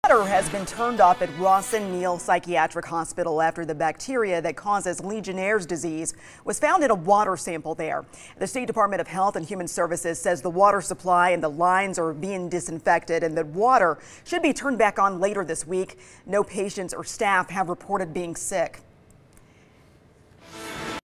Water has been turned off at Rawson Neal Psychiatric Hospital after the bacteria that causes Legionnaire's disease was found in a water sample there. The State Department of Health and Human Services says the water supply and the lines are being disinfected and that water should be turned back on later this week. No patients or staff have reported being sick.